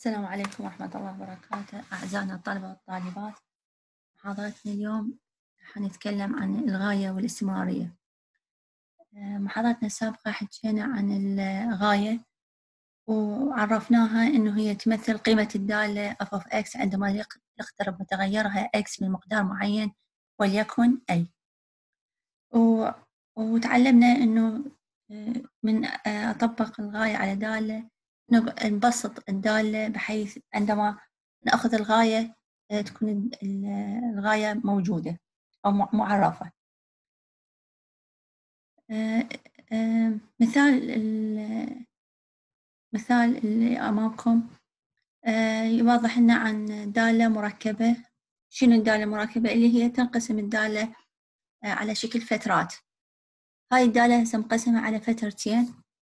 السلام عليكم ورحمة الله وبركاته أعزائنا الطلبة والطالبات. محاضرتنا اليوم حنتكلم عن الغاية والاستمرارية. محاضرتنا السابقة حكينا عن الغاية وعرفناها إنه هي تمثل قيمة الدالة f of x عندما يقترب متغيرها x من مقدار معين وليكن أي. وتعلمنا إنه من أطبق الغاية على دالة نبسط الدالة بحيث عندما نأخذ الغاية تكون الغاية موجودة أو معرفة. مثال اللي أمامكم يوضح لنا عن دالة مركبة. شنو الدالة المركبة؟ اللي هي تنقسم الدالة على شكل فترات. هاي الدالة هسه مقسمة على فترتين.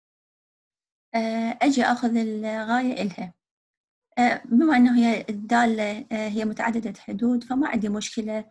أجي أخذ الغاية إلها. بما أنه هي الدالة هي متعددة حدود فما عندي مشكلة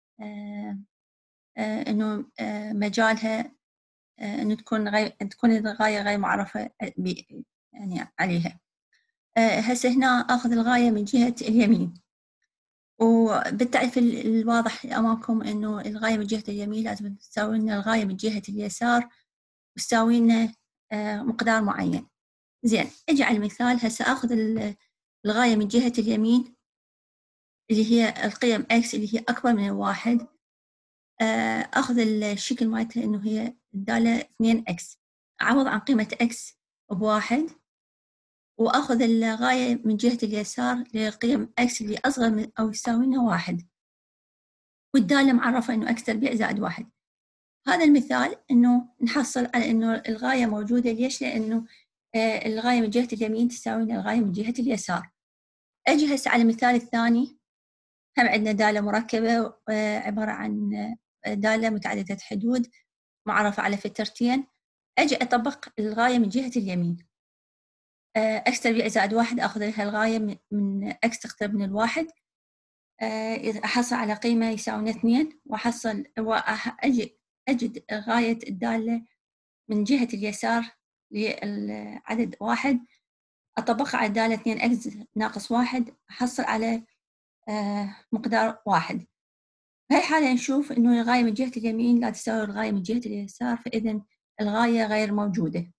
إنه مجالها إنه تكون الغاية غير معرفة يعني عليها. هسه هنا آخذ الغاية من جهة اليمين، وبالتعريف الواضح أمامكم إنه الغاية من جهة اليمين لازم تساوي لنا الغاية من جهة اليسار وتساوي لنا مقدار معين. زين، أجي على المثال. هسه آخذ الغاية من جهة اليمين اللي هي القيم x اللي هي أكبر من الواحد. أخذ الشكل مالتها إنه هي الدالة 2x، أعوض عن قيمة x بواحد، وأخذ الغاية من جهة اليسار لقيم x اللي أصغر من أو يساوي لنا واحد، والدالة معرفة إنه x تربيع زائد واحد. هذا المثال إنه نحصل على إنه الغاية موجودة. ليش؟ لأنه الغاية من جهة اليمين تساوي لنا الغاية من جهة اليسار. أجي هسه على المثال الثاني. هم عندنا دالة مركبة عبارة عن دالة متعددة حدود معرفة على فترتين. أجي أطبق الغاية من جهة اليمين. x تربيع زائد واحد أخذ لها الغاية من x تقترب من الواحد. أحصل على قيمة يساوي 2 وأحصل أجد غاية الدالة من جهة اليسار للعدد واحد، أطبقها على الدالة 2x ناقص واحد، أحصل على مقدار واحد. في هاي الحالة نشوف إنه الغاية من جهة اليمين لا تساوي الغاية من جهة اليسار، فإذن الغاية غير موجودة.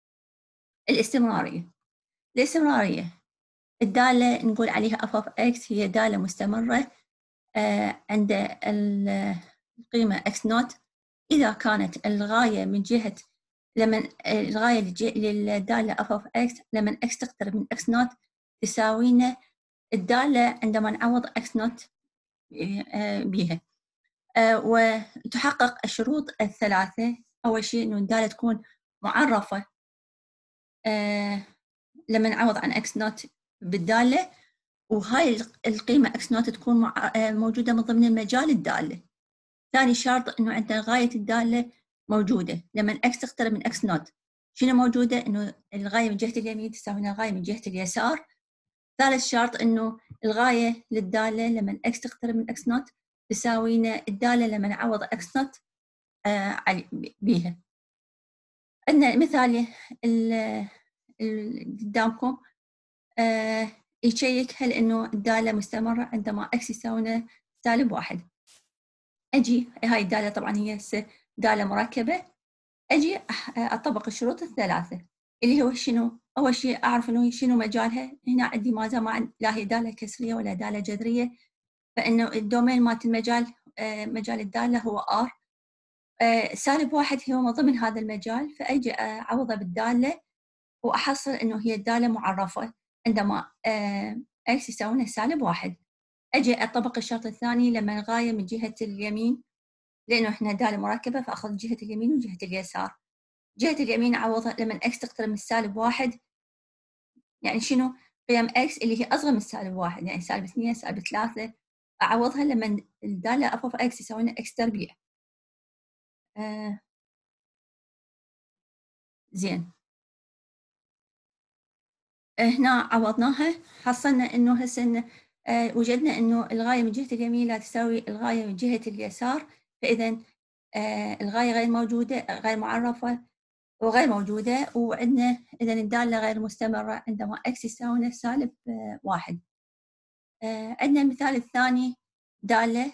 الاستمرارية الدالة نقول عليها f of x هي دالة مستمرة عند القيمة x نوت إذا كانت الغاية من جهة الغاية للدالة f of x لما x تقترب من x نوت تساوينا الدالة عندما نعوض x نوت بها. وتحقق الشروط الثلاثة. أول شيء إنه الدالة تكون معرفة لما نعوض عن x نوت بالدالة، وهاي القيمة x نوت تكون موجودة من ضمن مجال الدالة. ثاني شرط إنه عندنا غاية الدالة موجودة لما x تقترب من x نوت. شنو موجودة؟ إنه الغاية من جهة اليمين تساوي الغاية من جهة اليسار. ثالث شرط إنه الغاية للدالة لما x تقترب من x نوت تساوينا الدالة لما نعوض x نوت بيها. عندنا مثال قدامكم يشيك هل إنه الدالة مستمرة عندما x يساوي سالب واحد. أجي هاي الدالة طبعا هي دالة مركبة. أجي أطبق الشروط الثلاثة اللي هو شنو؟ أول شيء أعرف إنه شنو مجالها. هنا عندي ماذا ما لا هي دالة كسرية ولا دالة جذرية، فإنه الدومين مالت المجال مجال الدالة هو R. سالب واحد هو من ضمن هذا المجال، فأجي أعوضه بالدالة وأحصل إنه هي الدالة معرفة عندما x يساوي سالب واحد. أجي أطبق الشرط الثاني لما الغاية من جهة اليمين، لأنه إحنا دالة مركبة فأخذ جهة اليمين وجهة اليسار. جهة اليمين أعوضها لما x تقترب من سالب واحد، يعني شنو؟ قيم x اللي هي أصغر من سالب واحد، يعني سالب 2 سالب 3، أعوضها لما الدالة f of x يساوي لنا x تربيع. زين، هنا عوضناها حصلنا إنه هسه وجدنا إنه الغاية من جهة اليمين لا تساوي الغاية من جهة اليسار، فإذا الغاية غير موجودة غير معرفة. وغير موجودة. وعندنا إذا الدالة غير مستمرة عندما x يساوي سالب 1. عندنا المثال الثاني دالة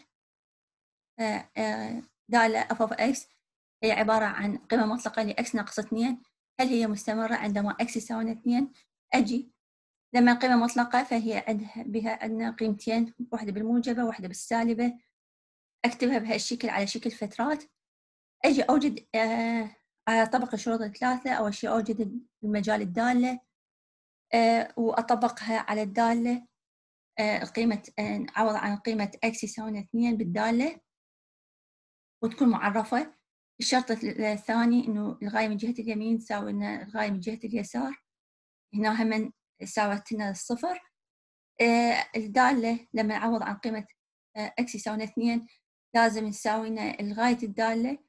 دالة f of x هي عبارة عن قيمة مطلقة ل x ناقص 2، هل هي مستمرة عندما x يساوي 2؟ أجي لما قيمة مطلقة فهي عندنا قيمتين، واحدة بالموجبة واحدة بالسالبة، أكتبها بهالشكل على شكل فترات. أجي أوجد على طبق الشروط الثلاثة. أول شيء أوجد المجال الدالة وأطبقها على الدالة قيمة أعوض عن قيمة x يساوي 2 بالدالة وتكون معرفة. الشرط الثاني إنه الغاية من جهة اليمين تساوي الغاية من جهة اليسار، هنا هم ساوت لنا الصفر. الدالة لما نعوض عن قيمة x يساوي 2 لازم تساوي لنا الغاية الدالة.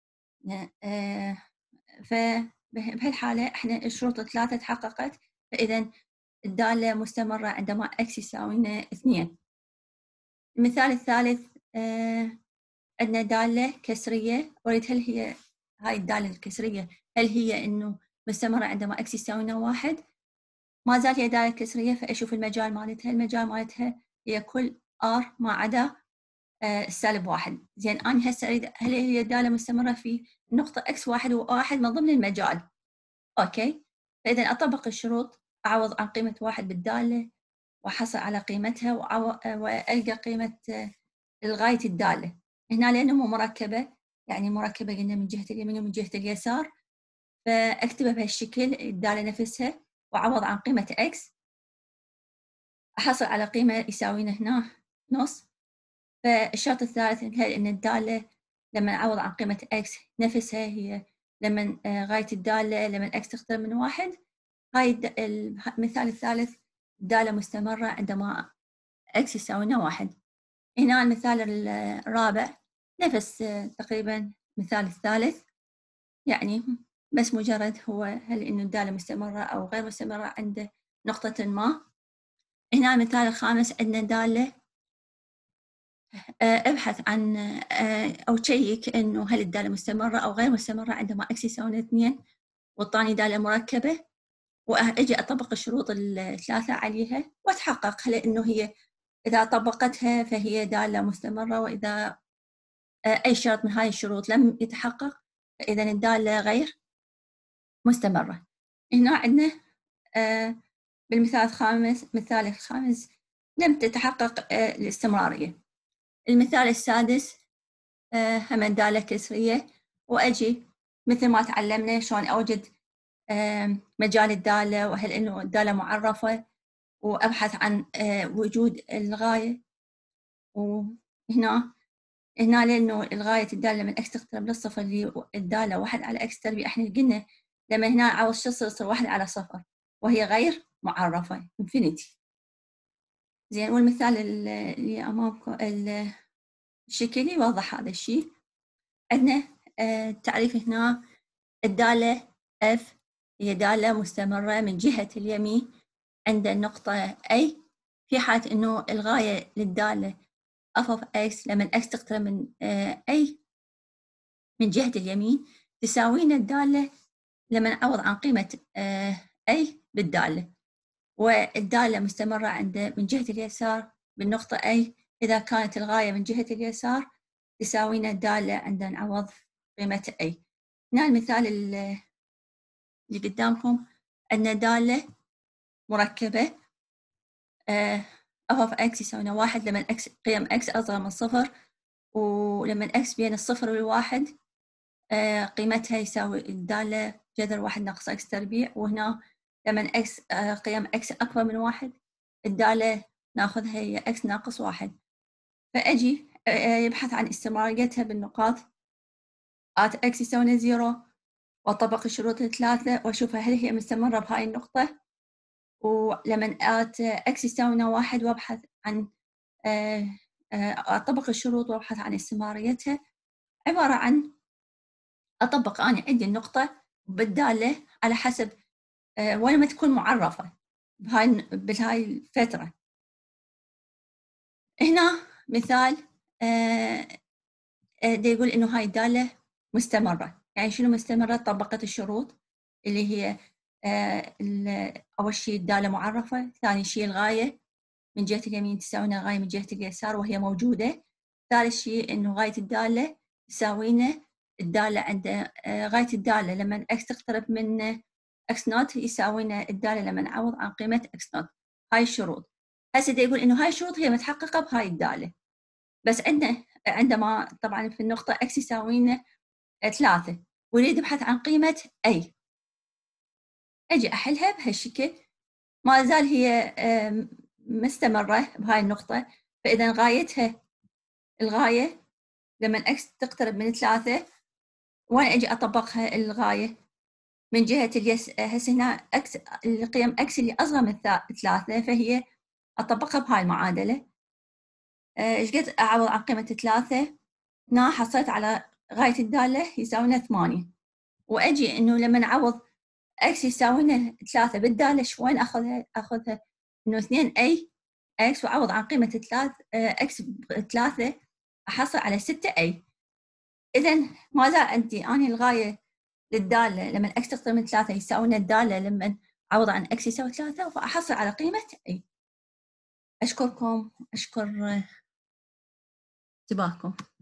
فبهالحالة احنا الشروط الثلاثة تحققت، فإذا الدالة مستمرة عندما x يساوي لنا 2. المثال الثالث عندنا دالة كسرية، أريد هل هي هاي الدالة الكسرية هل هي إنه مستمرة عندما x يساوي لنا 1؟ ما زالت هي دالة كسرية، فأشوف المجال مالتها. المجال مالتها هي كل r ما عدا السالب 1. زين أنا هسه أريد هل هي دالة مستمرة في نقطة x 1 و1 من ضمن المجال. أوكي، فإذا أطبق الشروط، أعوض عن قيمة 1 بالدالة وأحصل على قيمتها وألقى قيمة الغاية الدالة. هنا لأنه مركبة، يعني مركبة قلنا من جهة اليمين ومن جهة اليسار، فأكتبها بهالشكل الدالة نفسها وأعوض عن قيمة x، أحصل على قيمة يساوينا هنا نص. فالشرط الثالث إن الدالة لما أعوض عن قيمة x نفسها هي لما غاية الدالة لما x تقترب من 1. هاي المثال الثالث الدالة مستمرة عندما x يساوي 1. هنا المثال الرابع نفس تقريبا المثال الثالث، يعني بس مجرد هو هل إنه الدالة مستمرة أو غير مستمرة عند نقطة ما. هنا المثال الخامس عندنا دالة ابحث عن أو تشيك إنه هل الدالة مستمرة أو غير مستمرة عندما x يساوي 2 والثاني دالة مركبة، وأجي أطبق الشروط الثلاثة عليها وأتحقق هل إنه هي إذا طبقتها فهي دالة مستمرة، وإذا أي شرط من هاي الشروط لم يتحقق فإذا الدالة غير مستمرة. هنا عندنا بالمثال الخامس مثال الخامس لم تتحقق الاستمرارية. المثال السادس هم دالة كسرية، وأجي مثل ما تعلمنا شلون أوجد مجال الدالة وهل إنه الدالة معرفة، وأبحث عن وجود الغاية. وهنا لأنه الغاية الدالة من x تقترب للصفر اللي الدالة 1 على x تربيع، احنا قلنا لما هنا عاوز شو يصير 1 على صفر وهي غير معرفة infinity. زين، والمثال اللي أمامكم الشكلي يوضح هذا الشيء. عندنا تعريف هنا الدالة f هي دالة مستمرة من جهة اليمين عند النقطة A في حالة إنه الغاية للدالة f of x لما x تقترب من A من جهة اليمين تساوينا الدالة لما نعوض عن قيمة A بالدالة، والدالة مستمرة عند من جهة اليسار بالنقطة A إذا كانت الغاية من جهة اليسار تساوينا الدالة عند نعوض قيمة A. هنا المثال اللي قدامكم عندنا دالة مركبة f of x يساوينا 1 لما x قيم x أصغر من صفر، ولما x بين الصفر والواحد قيمتها يساوي الدالة جذر 1 ناقص x تربيع. وهنا لما x قيم x أكبر من 1 الدالة ناخذها هي x ناقص 1. فأجي يبحث عن استمراريتها بالنقاط x يساوي 0 وأطبق الشروط الثلاثة وأشوفها هل هي مستمرة بهاي النقطة. ولما x يساوي 1 وأبحث عن أطبق الشروط وأبحث عن استمراريتها، عبارة عن أطبق أنا عندي النقطة بالدالة على حسب وين ما تكون معرفة بهاي الفترة. هنا مثال دا يقول إنه هاي الدالة مستمرة، يعني شنو مستمرة؟ طبقت الشروط اللي هي أول شيء الدالة معرفة، ثاني شيء الغاية من جهة اليمين تساوينا الغاية من جهة اليسار وهي موجودة، ثالث شيء إنه غاية الدالة تساوينا الدالة عند غاية الدالة لما x تقترب من x نوت يساوينا الدالة لما نعوض عن قيمة x نوت. هاي الشروط. هسه دا يقول إنه هاي الشروط هي متحققة بهاي الدالة، بس عندما طبعا في النقطة x يساوينا 3 ويريد يبحث عن قيمة a، أجي أحلها بهالشكل، ما زال هي مستمرة بهاي النقطة، فإذا غايتها الغاية لما x تقترب من 3 وين أجي أطبقها الغاية من جهة هسه هنا x القيم x اللي أصغر من 3 فهي أطبقها بهاي المعادلة. إيش قد أعوض عن قيمة 3 هنا حصلت على غاية الدالة يساوينا 8، وأجي إنه لما نعوض x يساوينا 3 بالدالة شوين أخذها إنه 2a x وأعوض عن قيمة 3 x ب3 أحصل على 6a. إذا ما زال عندي أنا الغاية للدالة لما x تقترب من 3 يساوينا الدالة لما أعوض عن x يساوي 3 فأحصل على قيمة a. أشكركم، أشكر انتباهكم.